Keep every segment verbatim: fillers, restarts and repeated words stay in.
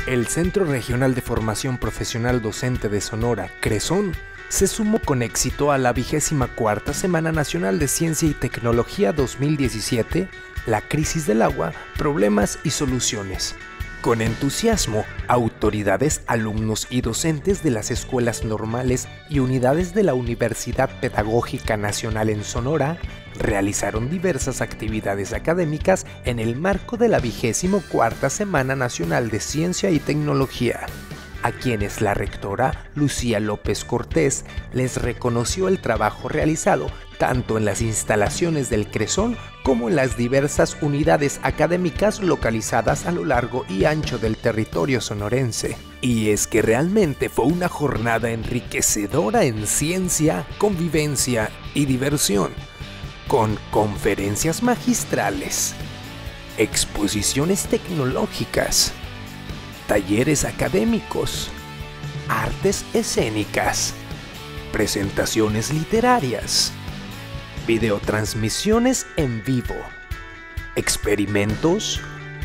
El Centro Regional de Formación Profesional Docente de Sonora, CRESON, se sumó con éxito a la vigésima cuarta Semana Nacional de Ciencia y Tecnología dos mil diecisiete, La crisis del agua, problemas y soluciones. Con entusiasmo, autoridades, alumnos y docentes de las escuelas normales y unidades de la Universidad Pedagógica Nacional en Sonora realizaron diversas actividades académicas en el marco de la vigésima cuarta Semana Nacional de Ciencia y Tecnología, a quienes la rectora Lucía López Cortés les reconoció el trabajo realizado tanto en las instalaciones del CRESON como en las diversas unidades académicas localizadas a lo largo y ancho del territorio sonorense. Y es que realmente fue una jornada enriquecedora en ciencia, convivencia y diversión, con conferencias magistrales, exposiciones tecnológicas, talleres académicos, artes escénicas, presentaciones literarias, videotransmisiones en vivo, experimentos,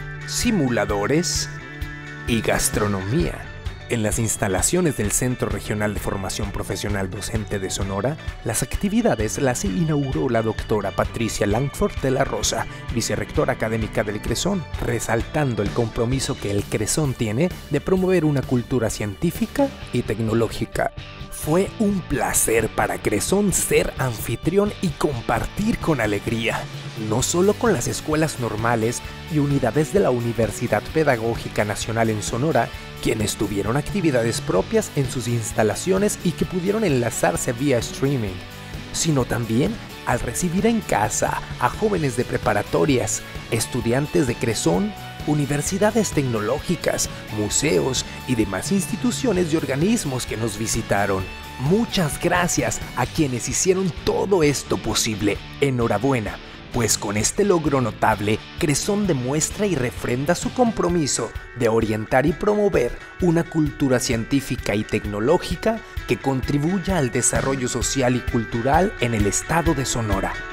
simuladores y gastronomía. En las instalaciones del Centro Regional de Formación Profesional Docente de Sonora, las actividades las inauguró la doctora Patricia Langford de la Rosa, vicerrectora académica del CRESON, resaltando el compromiso que el CRESON tiene de promover una cultura científica y tecnológica. Fue un placer para CRESON ser anfitrión y compartir con alegría, no solo con las escuelas normales y unidades de la Universidad Pedagógica Nacional en Sonora, quienes tuvieron actividades propias en sus instalaciones y que pudieron enlazarse vía streaming, sino también al recibir en casa a jóvenes de preparatorias, estudiantes de CRESON, universidades tecnológicas, museos y demás instituciones y organismos que nos visitaron. Muchas gracias a quienes hicieron todo esto posible. Enhorabuena, pues con este logro notable, CRESON demuestra y refrenda su compromiso de orientar y promover una cultura científica y tecnológica que contribuya al desarrollo social y cultural en el estado de Sonora.